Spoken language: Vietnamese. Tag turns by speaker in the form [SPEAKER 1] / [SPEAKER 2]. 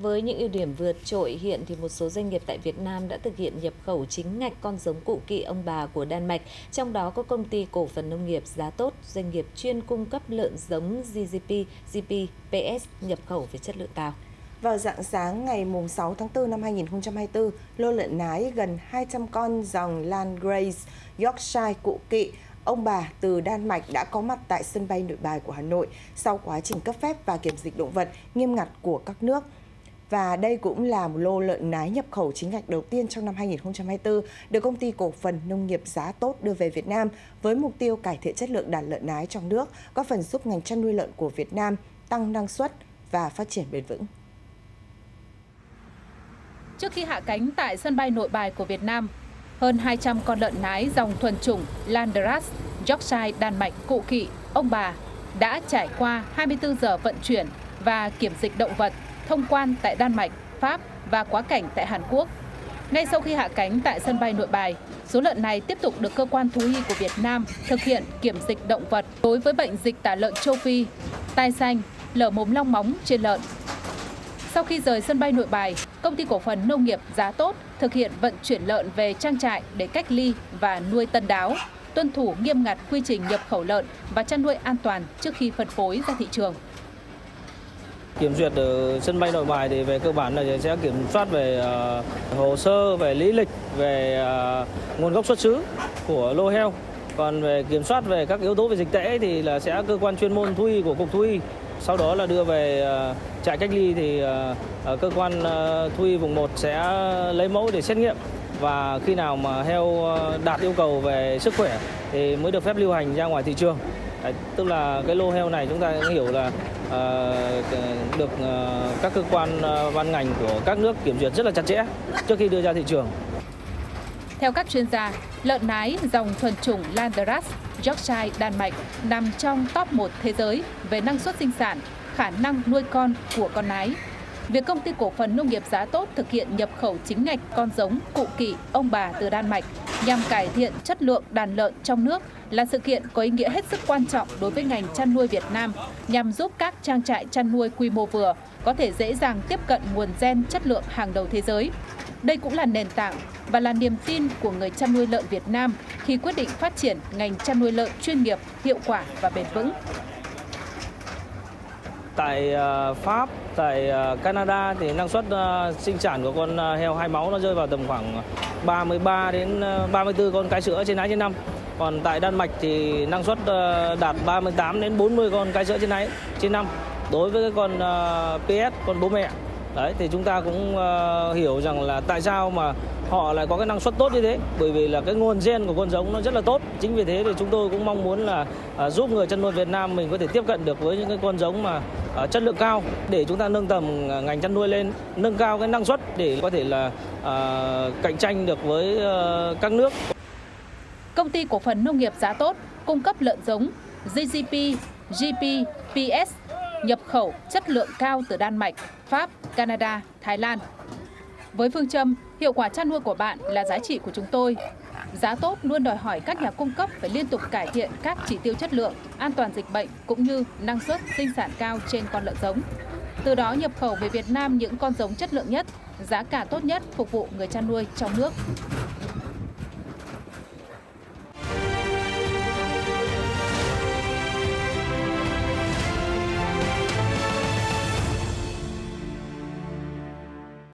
[SPEAKER 1] Với những ưu điểm vượt trội, hiện thì một số doanh nghiệp tại Việt Nam đã thực hiện nhập khẩu chính ngạch con giống cụ kỵ ông bà của Đan Mạch, trong đó có công ty cổ phần nông nghiệp Giá Tốt, doanh nghiệp chuyên cung cấp lợn giống GP nhập khẩu với chất lượng cao.
[SPEAKER 2] Vào rạng sáng ngày 6 tháng 4 năm 2024, lô lợn nái gần 200 con dòng Landgrace Yorkshire cụ kỵ ông bà từ Đan Mạch đã có mặt tại sân bay Nội Bài của Hà Nội sau quá trình cấp phép và kiểm dịch động vật nghiêm ngặt của các nước. Và đây cũng là một lô lợn nái nhập khẩu chính ngạch đầu tiên trong năm 2024 được công ty cổ phần nông nghiệp Giá Tốt đưa về Việt Nam với mục tiêu cải thiện chất lượng đàn lợn nái trong nước, góp phần giúp ngành chăn nuôi lợn của Việt Nam tăng năng suất và phát triển bền vững.
[SPEAKER 3] Trước khi hạ cánh tại sân bay Nội Bài của Việt Nam, hơn 200 con lợn nái dòng thuần chủng Landrace Yorkshire Đan Mạch cụ kỵ ông bà đã trải qua 24 giờ vận chuyển và kiểm dịch động vật thông quan tại Đan Mạch, Pháp và quá cảnh tại Hàn Quốc. Ngay sau khi hạ cánh tại sân bay Nội Bài, số lợn này tiếp tục được cơ quan thú y của Việt Nam thực hiện kiểm dịch động vật đối với bệnh dịch tả lợn châu Phi, tai xanh, lở mồm long móng trên lợn. Sau khi rời sân bay Nội Bài, công ty cổ phần nông nghiệp Giá Tốt thực hiện vận chuyển lợn về trang trại để cách ly và nuôi tân đáo, tuân thủ nghiêm ngặt quy trình nhập khẩu lợn và chăn nuôi an toàn trước khi phân phối ra thị trường.
[SPEAKER 4] Kiểm duyệt ở sân bay Nội Bài thì về cơ bản là sẽ kiểm soát về hồ sơ, về lý lịch, về nguồn gốc xuất xứ của lô heo. Còn về kiểm soát về các yếu tố về dịch tễ thì là sẽ cơ quan chuyên môn thú y của Cục Thú y. Sau đó là đưa về trại cách ly thì cơ quan thú y vùng 1 sẽ lấy mẫu để xét nghiệm. Và khi nào mà heo đạt yêu cầu về sức khỏe thì mới được phép lưu hành ra ngoài thị trường. Tức là cái lô heo này chúng ta hiểu là được các cơ quan ban ngành của các nước kiểm duyệt rất là chặt chẽ trước khi đưa ra thị trường.
[SPEAKER 3] Theo các chuyên gia, lợn nái dòng thuần chủng Landrace Yorkshire Đan Mạch nằm trong top 1 thế giới về năng suất sinh sản, khả năng nuôi con của con nái. Việc công ty cổ phần nông nghiệp Giá Tốt thực hiện nhập khẩu chính ngạch con giống cụ kỵ ông bà từ Đan Mạch nhằm cải thiện chất lượng đàn lợn trong nước là sự kiện có ý nghĩa hết sức quan trọng đối với ngành chăn nuôi Việt Nam, nhằm giúp các trang trại chăn nuôi quy mô vừa có thể dễ dàng tiếp cận nguồn gen chất lượng hàng đầu thế giới. Đây cũng là nền tảng và là niềm tin của người chăn nuôi lợn Việt Nam khi quyết định phát triển ngành chăn nuôi lợn chuyên nghiệp, hiệu quả và bền vững.
[SPEAKER 4] Tại Pháp, tại Canada thì năng suất sinh sản của con heo hai máu nó rơi vào tầm khoảng 33 đến 34 con cái sữa trên nái trên năm. Còn tại Đan Mạch thì năng suất đạt 38 đến 40 con cái sữa trên nái trên năm. Đối với cái con PS, con bố mẹ. Đấy thì chúng ta cũng hiểu rằng là tại sao mà họ lại có cái năng suất tốt như thế, bởi vì là cái nguồn gen của con giống nó rất là tốt. Chính vì thế thì chúng tôi cũng mong muốn là giúp người chăn nuôi Việt Nam mình có thể tiếp cận được với những cái con giống mà chất lượng cao để chúng ta nâng tầm ngành chăn nuôi lên, nâng cao cái năng suất để có thể là cạnh tranh được với các nước.
[SPEAKER 3] Công ty cổ phần nông nghiệp Giá Tốt cung cấp lợn giống GP-PS nhập khẩu chất lượng cao từ Đan Mạch, Pháp, Canada, Thái Lan. Với phương châm hiệu quả chăn nuôi của bạn là giá trị của chúng tôi, Giá Tốt luôn đòi hỏi các nhà cung cấp phải liên tục cải thiện các chỉ tiêu chất lượng, an toàn dịch bệnh cũng như năng suất sinh sản cao trên con lợn giống. Từ đó nhập khẩu về Việt Nam những con giống chất lượng nhất, giá cả tốt nhất phục vụ người chăn nuôi trong nước.